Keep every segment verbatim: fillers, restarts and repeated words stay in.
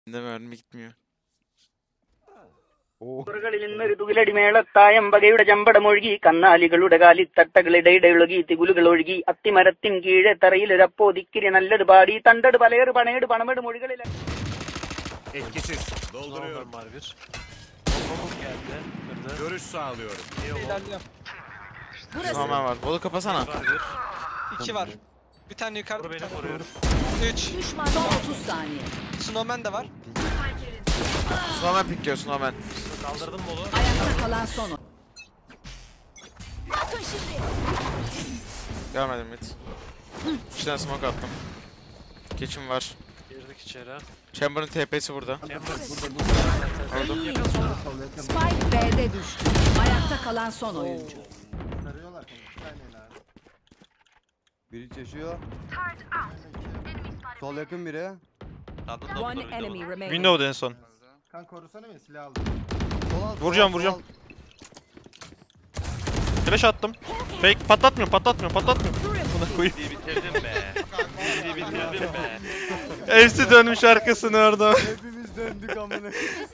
Ne mermi gitmiyor. ുകളിൽ നിന്നൊരു തുകിലടി മേളത്തായം വകയുടെ ചമ്പടമൊഴുകി കന്നാലികളുടെ കാലിത്തട്ടകളിടയിടൊഴുകി തികുലുകൾ ഒഴുകി അത്തിമരത്തിൻ കീഴെ തറയിലൊരപ്പോ ദിക്കിരി നല്ലത് പാടി തണ്ടട് പലയട് പണയട് പണമെട് മൊഴികളിൽ Etkisiz. Dolduruyorum. Var bir. Bombamız geldi. Kırdı. Görüş sağlıyorum. Normal var. Bolu kapasana. Var bir. İki var. Bir tane yukarıda. Bunu Bir beni tane. koruyorum. Üç. Son otuz saniye. Snowman de var. Snowman pikliyor Snowman. Kaldırdım bolu. Ayakta kalan son. Görmedim hiç. Bir tane smoke attım. Kitchen var. Girdik içeri. Chamber'ın T P'si burada. Chamber. Aldım. Spike B'de düştü. Ayakta kalan son oyuncu. Sarıyorlar kanka. Biri yaşıyor. Sol yakın biri. One enemy remaining. Window'da en son. Kan korusana beni, silah aldım. Sol alt, Vuracağım, sol alt, vuracağım. sol Flash attım. Fake patlatmıyor, patlatmıyor, patlatmıyor. Buna koyayım. Bitirdim be. Bizi bitirdim be. Hepsi dönmüş arkasını orada. alt. Hepimiz döndük amına.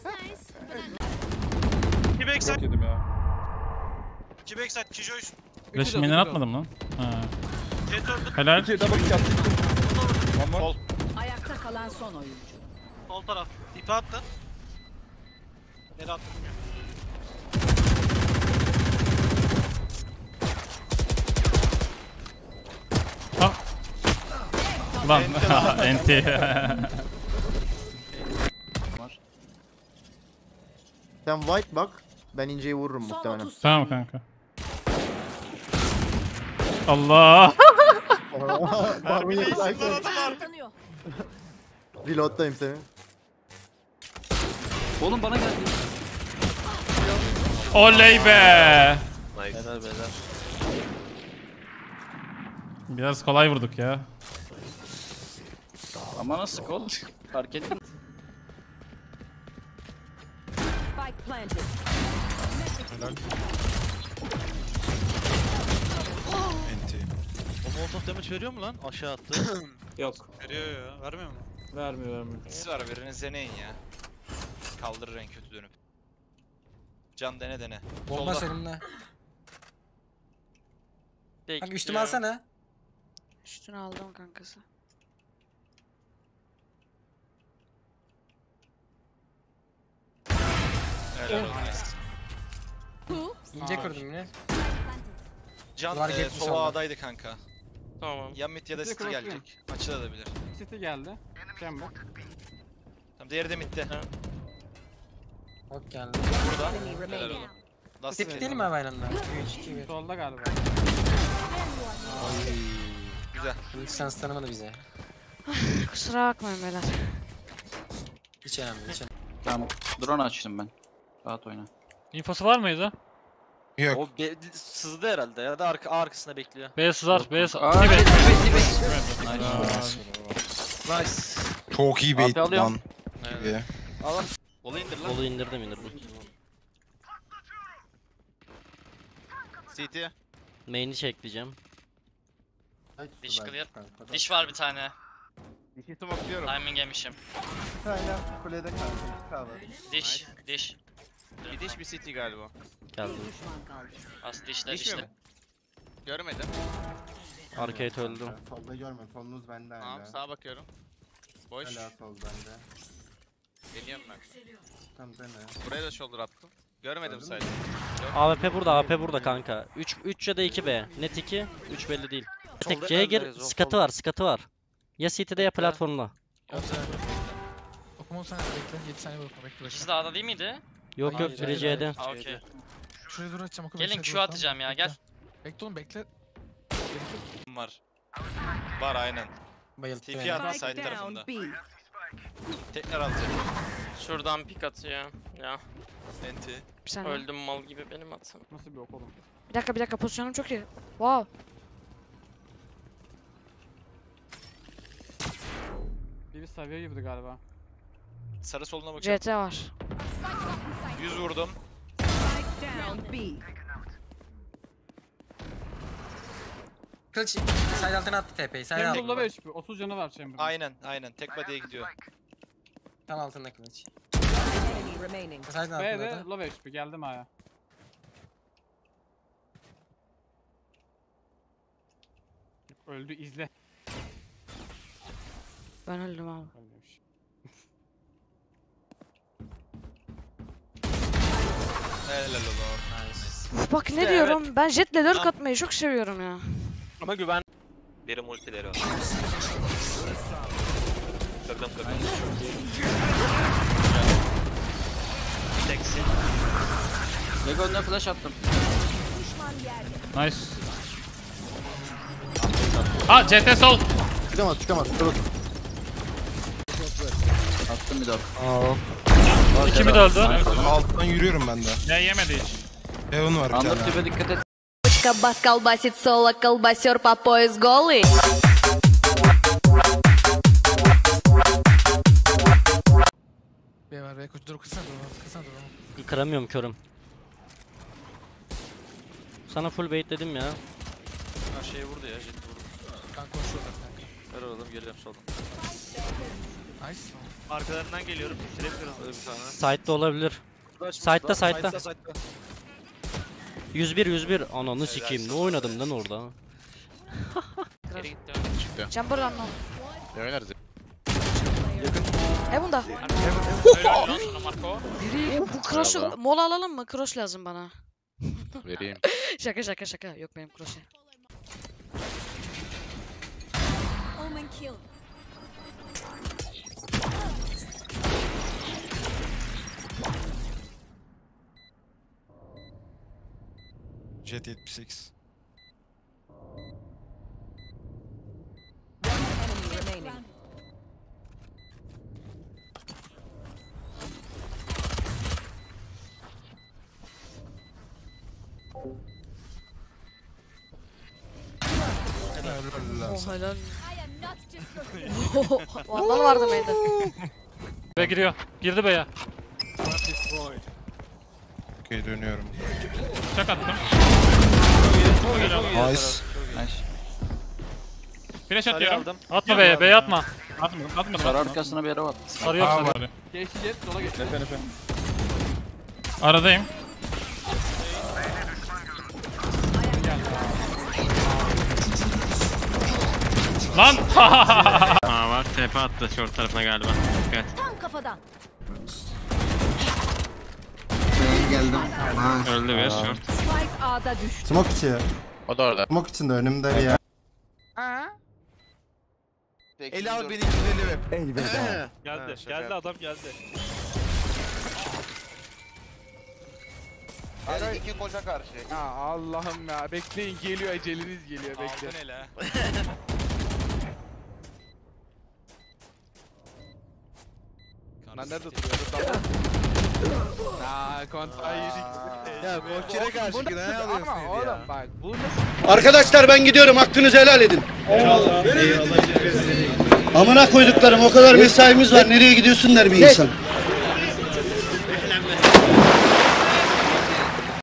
İki backside. İki backside. Kijoyuz. Flash'ımı atmadım lan. Ha. Jet öldü. Helal. Sol. Ayakta kalan son oyuncu. Sol taraf. İpi attı. Nereye attı bilmiyorum. Lan enti. Sen white bak. Ben inceyi vururum Son muhtemelen. otuz Tamam saniye. kanka. Allah. Harbi Kısıtlanıyor. Reload'dayım seni. Oğlum bana geldi. Oley be. Nice. Helal beyler. Biraz kolay vurduk ya. Ama nasıl kol? Fark ettim. Spike planted. O molotov damage veriyor mu lan? Aşağı attı. Yok. Veriyor ya. Vermiyor mu? Vermiyor vermiyor. Siz var biriniz deneyin ya. Kaldırır en kötü dönüp. Can dene dene. Bomba Solda. seninle. Kanka üstüme alsana. Üstüne aldım kankası. Helal olsun. İnce kırdım yine. Can Duvar e, geçmiş solo oldu. A'daydı kanka. Tamam. Ya mid ya da city gelecek. Açılabilir. City geldi. Chamber. Tamam diğeri de midde. Ok geldi. Burada. Enemy Helal remaining. olsun. Last Tepki değil mi abi aynı anda? üç iki bir. Solda galiba. Güzel. İlk şans tanımadı bize. Kusura bakmayın beyler. Hiç önemli hiç önemli. Tamam, drone açtım ben. Rahat oyna. İnfosu var mıydı? Yok. O be- sızdı herhalde ya da arka arkasında bekliyor. B sızar, B sızar. Aa, İki B. Nice. Çok iyi bait Abi alıyorum. lan. Evet. Al. Bolu indir lan. Bolu indirdim indirdim. C T. Main'i çekleyeceğim. Diş clear. Diş var bir tane. Dişi smoke'luyorum. Timing yemişim. Bir tane kulede kaldı. Kaldı. Diş, diş. Bir diş bir city galiba. Geldim. Düşman kaldı. As dişle Diş mi? dişle. Görmedim. Arcade öldüm. Solda görmüyorum. Solunuz bende hala. Tamam sağa bakıyorum. Boş. Hala sol bende. Deniyorum ben. Tamam dene. Buraya da shoulder attım. Görmedim Gördün mü? sadece. A W P burada, A W P burada kanka. üç üç ya da iki B. Net iki, üç belli değil. Tek C'ye gir, skatı var, skatı var. Ya City'de ya platformda. Okumam sana bekle. yedi saniye bakma bekle. İkisi de A'da değil miydi? Yok yok, Hayır, biri hayır, C'de. Aa okey. Şuraya dur açacağım oku. Gelin Q atacağım ya gel. Bekle oğlum bekle. Var. Var aynen. Bayılttı T P beni. attı Spike side tarafında. down B. Tekrar alacak. Şuradan pik atıyor. Ya Enti. bir saniye. Öldüm mal gibi benim atım. Nasıl bir ok oğlum? Bir dakika bir dakika pozisyonum çok iyi. Wow. Biri seviye girdi galiba. Sarı soluna bakıyorum. C T var. yüz vurdum. Spike down B. Kılıç side altına attı T P'yi. Side altına. Chamber'la beş. otuz canı var Chamber'ın. Aynen aynen. Tek body'ye gidiyor. Tam altında kılıç. Remaining. Saydın B'de altında da. low H P geldim A'ya. Öldü izle. Ben öldüm abi. Ölmemiş. Helal oğlum. Nice. Uf, bak ne İşte diyorum. Ben jetle lurk Tamam. atmayı çok seviyorum ya. Ama güven. Biri multileri var. Kırdım kırdım. Teksin. Lego'na flash attım. Nice. Ha C T sol. Çıkamaz çıkamaz. Dur. Attım bir daha. İki mi de öldü? Alttan yürüyorum ben de. Ne yemedi hiç. Heaven var bir tane. Anlat tipe dikkat et. Бас колбасит соло, колбасер по пояс голый. B var B koç dur kırsana dur kırsana dur. Kıramıyorum körüm. Sana full bait dedim ya. Her şeyi vurdu ya, jet vurdu. Kanka koşuyorlar kanka. Ver oğlum, geliyorum soldan. Nice. Arkalarından geliyorum. Trap kırıldı bir tane. Side'da olabilir. Side'da side'da. yüz bir yüz bir. Ananı sikeyim. Ne oynadım lan orada? Geri gitti. Chamber lan. Ne oynarız? E bunda. Helal lan sana Marco. Biri bu cross'u mola alalım mı? Cross lazım bana. Vereyim. Şaka şaka şaka. Yok benim cross'u. Jet yetmiş sekiz. Oh helal. Vandal vardı mıydı? B giriyor. Girdi B'ye. Okey, dönüyorum. Çak attım. Nice. Flash atıyorum. aldım. Atma B'ye. B'ye atma. Atmadım. Atmadım. Sarı atmadım. arkasına bir yere at. Sarı yok sarı. Geçti jet sola geçti. Aradayım. Lan! Aa var. T P attı short tarafına galiba. Dikkat. Tam kafadan. Geldim. Öldü bir short. Spike A'da düştü. Smoke içi. O da orada. Smoke içinde önümde bir yer. Eli al beni güzelim hep. Elveda. Geldi. Geldi adam geldi. Hadi iki koşa karşı. Ya Allah'ım ya. Bekleyin geliyor eceliniz geliyor bekle. Aldın hele. Lan nerede duruyor? Aaa kontra yedik. Ya Koçer'e karşı ne alıyorsun Ama ya? oğlum bak bu nasıl? Arkadaşlar ben gidiyorum, hakkınızı helal edin. Amına koyduklarım, o kadar mesaimiz var, nereye gidiyorsun der bir insan.